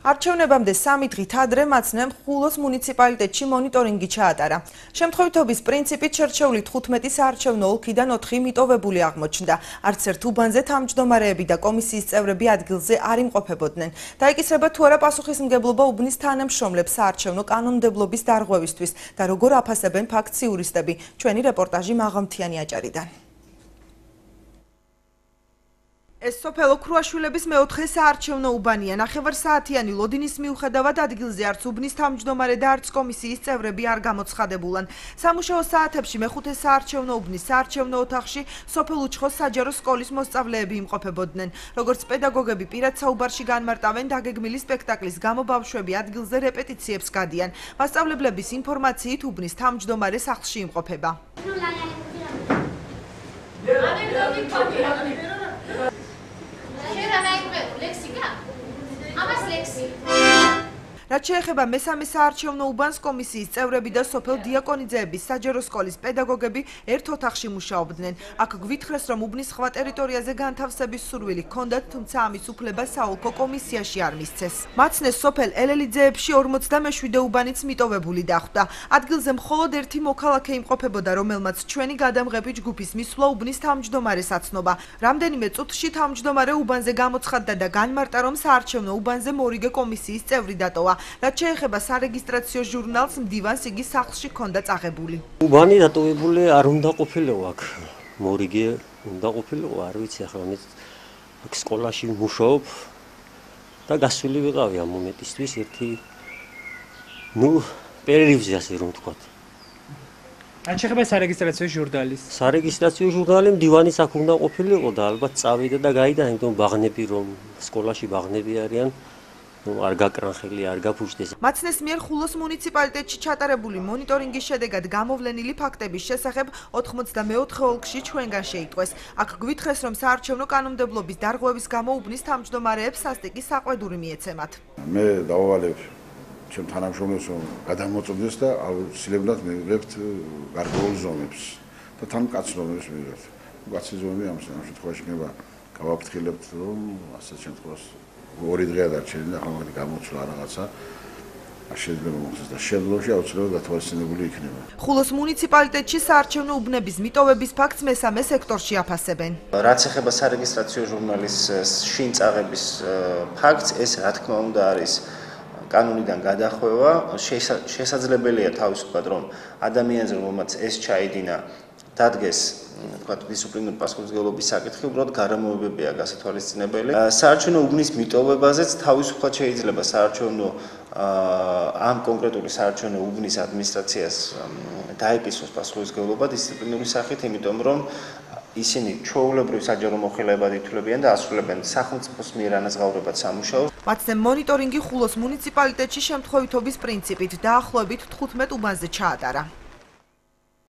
არჩევნებამდე 3 დღით ადრე მაცნემ ხულოს მუნიციპალიტეტში მონიტორინგი ჩაატარა. შემთხვევითობის პრინციპით შერჩეული 15 საარჩევნო ოლქიდან 4 მიტოვებული აღმოჩნდა. არც ერთ უბანზე თავმჯდომარეები და კომისიის წევრები ადგილზე არ იმყოფებოდნენ. დაიკისრება თუ არა პასუხისმგებლობა უბნის თანამშრომლებს საარჩევნო კანონმდებლობის დარღვევისთვის და როგორ აფასებენ ფაქტს იურისტები. ჩვენი რეპორტაჟი მაღამთიანი აჭარიდან. ეს სოფელო ქრუაშვილების მეოთხე საარჩევნო უბანია. ნახევარსაათიანი ლოდინის მიუხედავად ადგილზე არც უბნის თავმჯდომარე და არც კომისიის წევრები არ გამოცხადებულან. სამუშაო საათებში მეხუთე საარჩევნო უბნის საარჩევნო ოთახში სოფელ უჩხოს საჯარო სკოლის მოსწავლეები იმყოფებოდნენ. როგორც პედაგოგები პირად საუბარში განმარტავენ, დაგეგმილი სპექტაკლის გამო ბავშვები ადგილზე რეპეტიციებს გადიან. მასწავლებლების ინფორმაციით უბნის თავმჯდომარე სახლში იმყოფება. რაც შეეხება მესამე საარჩევნო უბანს, კომისიის წევრები და სოფელ დიაკონიძეების საჯარო სკოლის პედაგოგები ერთ ოთახში მუშაობდნენ. აქ გვითხრეს, რომ უბნის სხვა ტერიტორიაზე განთავსების სურვილი ჰქონდათ, თუმცა ამის უფლება საოლქო კომისიაში არ მისცეს. მაცნეს სოფელ ელელიძეებში 47 უბანიც მიტოვებული დახვდა. ადგილზე მხოლოდ ერთი მოქალაქე იმყოფებოდა, რომელმაც ჩვენი გადამღები ჯგუფის მისვლა უბნის თავმჯდომარეს აცნობა. რამდენიმე წუთში თავმჯდომარე უბანზე გამოცხადდა და განმარტა, რომ საარჩევნო უბანზე მორიგე კომისიის წევრი დატოვა. რაც შეეხება სარეგისტრაციო ჟურნალს, მდივანს იგი სახლში ჰქონდა წაღებული. უბანი დატოვებული არ უნდა ყოფილიყო აქ. მორიგე უნდა ყოფილიყო, არ ვიცი ახლა აქ სკოლაში მუშაობ და გასული ვიყავი ამ მომენტისთვის ერთი პერიოდზე ასე რომ ვთქვათ. რაც შეეხება სარეგისტრაციო ჟურნალის. სარეგისტრაციო ჟურნალი მდივანის აქ უნდა ყოფილიყო და ალბათ წავიდა და გაიდა, იმიტომ ბაღნები რომ სკოლაში ბაღნები არიან. არ გაკრანხილი, არ გაფუჭდეს. მაცნეს მიერ ხულოს მუნიციპალიტეტში ჩატარებული მონიტორინგის შედეგად გამოვლენილი ფაქტების შესახებ 94 ოლქში ჩვენგან შეიტყვეს. აქ გვითხრეს, რომ საარჩევნო კანონმდებლობის დარღვევის გამო უბნის თავმჯდომარეებს სასტიკი საყვედური მიეცემათ. მე დავავალებ ჩემ თანამშრომლებს, რომ გადამოწმდეს და აუცილებლად მივიღებთ გარკვეულ ზომებს და თან კაცნობებს მივიღებთ. კაცი ზომები ამ შემთხვევაში იქნება გავაფრთხილებთ, რომ ასეთ შემთხვევაში 2 დღე დარჩენილი, ახლა გამოცვლა რაღაცა შეიძლება მოხდეს და შემდგომში აუცილებლად დათვალისწინებული იქნება. ხულოს მუნიციპალიტეტში საარჩევნო უბნების მიტოვების ფაქტს მესამე სექტორში აფასებენ. რაც ეხება სარეგისტრაციო ჟურნალის შინ წაღების ფაქტს, ეს რა თქმა უნდა არის კანონიდან გადახვევა. შესაძლებელია თავისუფლად, რომ ადამიანზე, რომელმაც ეს ჩაიდინა, დადგეს თქვათ დისციპლინური პასუხისმგებლობის საკითხი, უბრალოდ გარემოებებია გასათვალისწინებელი. საარჩევნო უბნის მიტოვებაზეც თავისუფლად შეიძლება საარჩევნო ამ კონკრეტული საარჩევნო უბნის ადმინისტრაციას დაეკისროს პასუხისმგებლობა დისციპლინური სახით, იმიტომ რომ ისინი ჩვეულებრივ საჯარო მოხელეებად ითვლებიან და ასრულებენ სახელმწიფოს მიერ ანაზღაურებად სამუშაოს. მაცნემ მონიტორინგი ხულოს მუნიციპალიტეტში შემთხვევითობის პრინციპით დაახლოებით 15 უბანზე ჩაატარა.